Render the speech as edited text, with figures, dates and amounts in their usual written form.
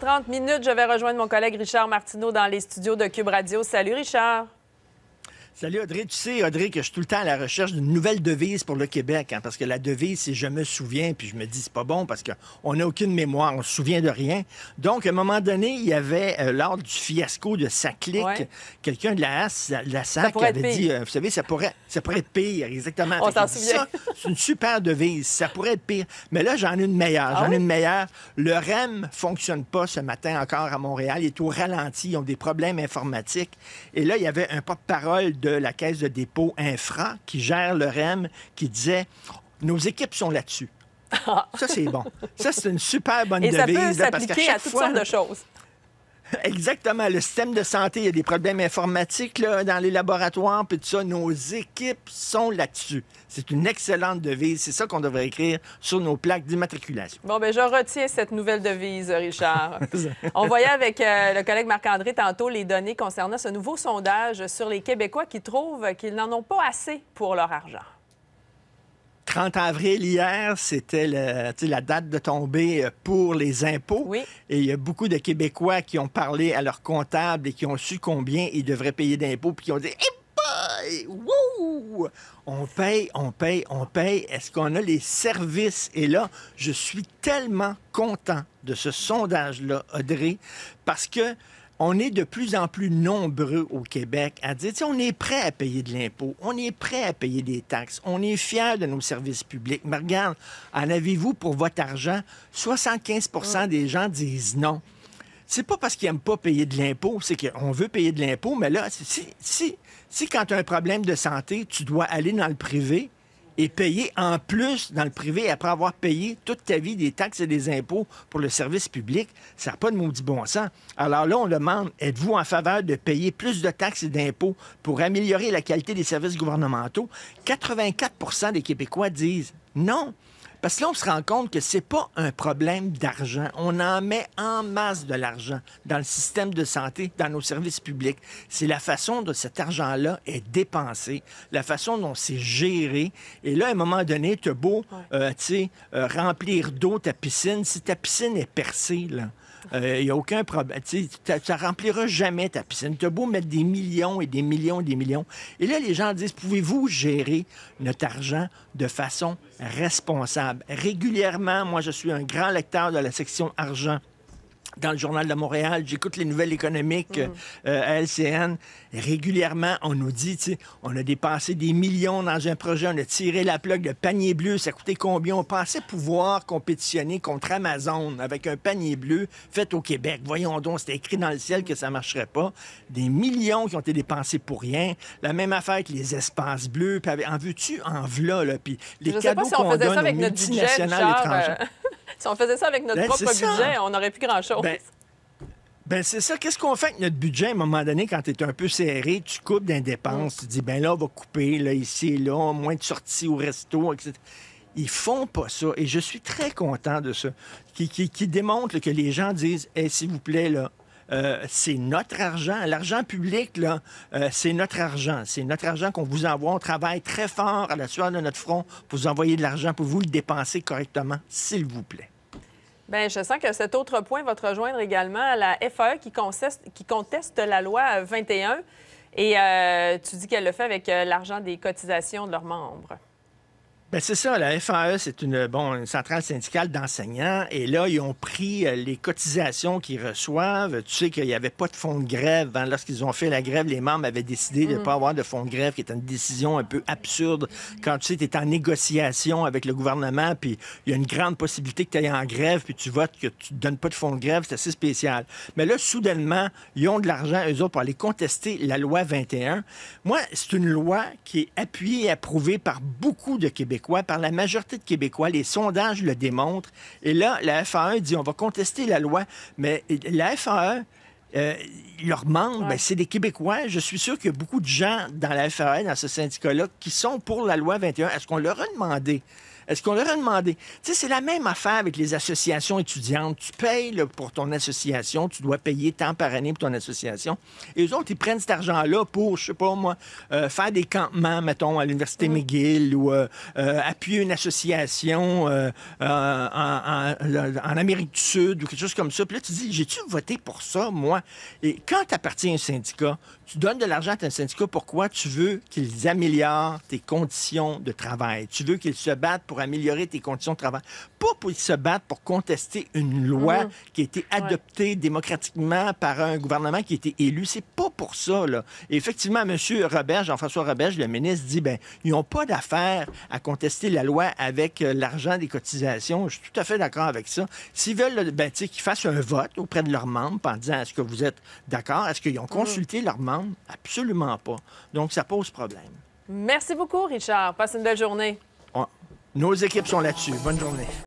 30 minutes, je vais rejoindre mon collègue Richard Martineau dans les studios de Cube Radio. Salut, Richard. Salut Audrey. Tu sais, Audrey, que je suis tout le temps à la recherche d'une nouvelle devise pour le Québec, hein, parce que la devise, c'est « je me souviens », puis je me dis, c'est pas bon parce qu'on n'a aucune mémoire, on se souvient de rien. Donc, à un moment donné, il y avait, lors du fiasco de Saclic, quelqu'un de la SAC avait dit, vous savez, ça pourrait être pire, exactement. On s'en souvient. C'est une super devise, ça pourrait être pire. Mais là, j'en ai une meilleure, Le REM fonctionne pas ce matin encore à Montréal, il est au ralenti, ils ont des problèmes informatiques. Et là, il y avait un porte-parole de la Caisse de dépôt Infra qui gère le REM qui disait « Nos équipes sont là-dessus ». Ça, c'est bon. Ça, c'est une super bonne devise. Et ça peut là, parce s'appliquer à toutes sortes de choses. Exactement. Le système de santé, il y a des problèmes informatiques là, dans les laboratoires, puis tout ça. Nos équipes sont là-dessus. C'est une excellente devise. C'est ça qu'on devrait écrire sur nos plaques d'immatriculation. Bon, bien, je retiens cette nouvelle devise, Richard. On voyait avec le collègue Marc-André tantôt les données concernant ce nouveau sondage sur les Québécois qui trouvent qu'ils n'en ont pas assez pour leur argent. 30 avril, hier, c'était la date de tombée pour les impôts. Oui. Et il y a beaucoup de Québécois qui ont parlé à leur comptable et qui ont su combien ils devraient payer d'impôts, puis qui ont dit hey boy, wouh! On paye, on paye, on paye. Est-ce qu'on a les services? Et là, je suis tellement content de ce sondage-là, Audrey, parce que on est de plus en plus nombreux au Québec à dire, on est prêt à payer de l'impôt, on est prêt à payer des taxes, on est fiers de nos services publics. Mais regarde, en avez-vous pour votre argent? 75 des gens disent non. C'est pas parce qu'ils n'aiment pas payer de l'impôt, c'est qu'on veut payer de l'impôt, mais là, si quand tu as un problème de santé, tu dois aller dans le privé et payer en plus dans le privé après avoir payé toute ta vie des taxes et des impôts pour le service public, ça n'a pas de maudit bon sens. Alors là, on demande, êtes-vous en faveur de payer plus de taxes et d'impôts pour améliorer la qualité des services gouvernementaux? 84 des Québécois disent non. Parce que là, on se rend compte que c'est pas un problème d'argent. On en met en masse de l'argent dans le système de santé, dans nos services publics. C'est la façon dont cet argent-là est dépensé, la façon dont c'est géré. Et là, à un moment donné, tu as beau remplir d'eau ta piscine. Si ta piscine est percée, là, il n'y a aucun problème. Tu ne rempliras jamais ta piscine. Tu as beau mettre des millions et des millions et des millions. Et là, les gens disent, pouvez-vous gérer notre argent de façon responsable? Régulièrement, moi, je suis un grand lecteur de la section argent dans le Journal de Montréal. J'écoute les nouvelles économiques à LCN. Et régulièrement, on nous dit, on a dépensé des millions dans un projet, on a tiré la plug, le panier bleu, ça coûtait combien? On pensait pouvoir compétitionner contre Amazon avec un panier bleu fait au Québec. Voyons donc, c'était écrit dans le ciel que ça ne marcherait pas. Des millions qui ont été dépensés pour rien. La même affaire que les espaces bleus. Puis en veux-tu, en v'là, là. Puis les cadeaux qu'on donne aux multinationales étrangères. Si on faisait ça avec notre propre budget, on n'aurait plus grand-chose. Ben c'est ça. Qu'est-ce qu'on fait avec notre budget à un moment donné quand tu es un peu serré? Tu coupes des dépenses. Tu dis, ben là, on va couper, là, ici et là, moins de sorties au resto, etc. Ils font pas ça. Et je suis très content de ça. Qui démontre que les gens disent, hey, s'il vous plaît, là, c'est notre argent. L'argent public, là, c'est notre argent. C'est notre argent qu'on vous envoie. On travaille très fort à la sueur de notre front pour vous envoyer de l'argent, pour vous le dépenser correctement, s'il vous plaît. Bien, je sens que cet autre point va te rejoindre également, la FAE qui conteste la loi 21. Et tu dis qu'elle le fait avec l'argent des cotisations de leurs membres. Bien, c'est ça, la FAE, c'est une centrale syndicale d'enseignants. Et là, ils ont pris les cotisations qu'ils reçoivent. Tu sais qu'il n'y avait pas de fonds de grève. Hein. Lorsqu'ils ont fait la grève, les membres avaient décidé de ne pas avoir de fonds de grève, qui était une décision un peu absurde. Quand tu sais, tu es en négociation avec le gouvernement, puis il y a une grande possibilité que tu ailles en grève, puis tu votes que tu ne donnes pas de fonds de grève, c'est assez spécial. Mais là, soudainement, ils ont de l'argent, eux autres, pour aller contester la loi 21. Moi, c'est une loi qui est appuyée et approuvée par beaucoup de Québécois, par la majorité de Québécois. Les sondages le démontrent. Et là, la FAE dit, on va contester la loi. Mais la FAE, leurs membres, c'est des Québécois. Je suis sûr qu'il y a beaucoup de gens dans la FAE, dans ce syndicat-là, qui sont pour la loi 21. Est-ce qu'on leur a demandé Est-ce qu'on leur a demandé? Tu sais, c'est la même affaire avec les associations étudiantes. Tu payes là, pour ton association, tu dois payer tant par année pour ton association. Et eux autres, ils prennent cet argent-là pour, je sais pas moi, faire des campements, mettons, à l'Université McGill ou appuyer une association en Amérique du Sud ou quelque chose comme ça. Puis là, tu dis, j'ai-tu voté pour ça, moi? Et quand tu appartiens à un syndicat, tu donnes de l'argent à ton syndicat. Pourquoi? Tu veux qu'ils améliorent tes conditions de travail. Tu veux qu'ils se battent pour améliorer tes conditions de travail. Pas pour qu'ils se battent pour contester une loi qui a été adoptée démocratiquement par un gouvernement qui a été élu. C'est pas pour ça, là. Et effectivement, M. Roberge, Jean-François Roberge, le ministre, dit, ben, ils n'ont pas d'affaire à contester la loi avec l'argent des cotisations. Je suis tout à fait d'accord avec ça. S'ils veulent, ben, qu'ils fassent un vote auprès de leurs membres en disant, est-ce que vous êtes d'accord? Est-ce qu'ils ont consulté leurs membres? Absolument pas. Donc, ça pose problème. Merci beaucoup, Richard. Passe une belle journée. Nos équipes sont là-dessus. Bonne journée.